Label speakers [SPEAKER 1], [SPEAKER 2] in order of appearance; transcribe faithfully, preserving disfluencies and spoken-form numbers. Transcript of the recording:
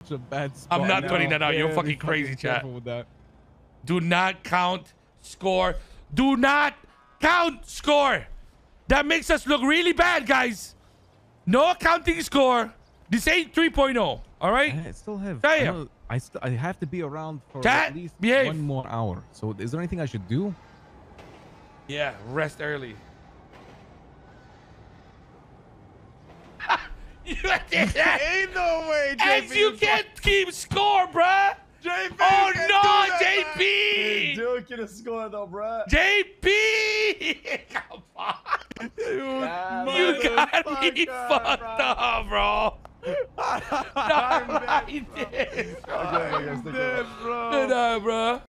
[SPEAKER 1] a bad spot.
[SPEAKER 2] I'm not
[SPEAKER 1] now.
[SPEAKER 2] putting that out. You're
[SPEAKER 1] Very
[SPEAKER 2] fucking crazy, chat.
[SPEAKER 1] careful with that.
[SPEAKER 2] Do not count score. Do not count score. That makes us look really bad, guys. No accounting score. This ain't three point oh. All right?
[SPEAKER 1] I still have.
[SPEAKER 2] Damn.
[SPEAKER 1] I, know, I, st I have to be around for
[SPEAKER 2] Chat,
[SPEAKER 1] at least
[SPEAKER 2] behave.
[SPEAKER 1] one more hour. So is there anything I should do?
[SPEAKER 2] Yeah, rest early. You did that.
[SPEAKER 3] Ain't no way, J P.
[SPEAKER 2] As you can't keep score, bruh.
[SPEAKER 3] J P,
[SPEAKER 2] Oh
[SPEAKER 3] you
[SPEAKER 2] no,
[SPEAKER 3] can't do
[SPEAKER 2] J
[SPEAKER 3] that,
[SPEAKER 2] P.
[SPEAKER 3] man. Dude, get a score though, bro.
[SPEAKER 2] J P. Come on.
[SPEAKER 3] Yeah,
[SPEAKER 2] You got me
[SPEAKER 3] motherfucker,
[SPEAKER 2] fucked
[SPEAKER 3] bro.
[SPEAKER 2] up, bro. Not like this.
[SPEAKER 3] Okay, I guess
[SPEAKER 1] Dead, bro.
[SPEAKER 2] Nah, bro.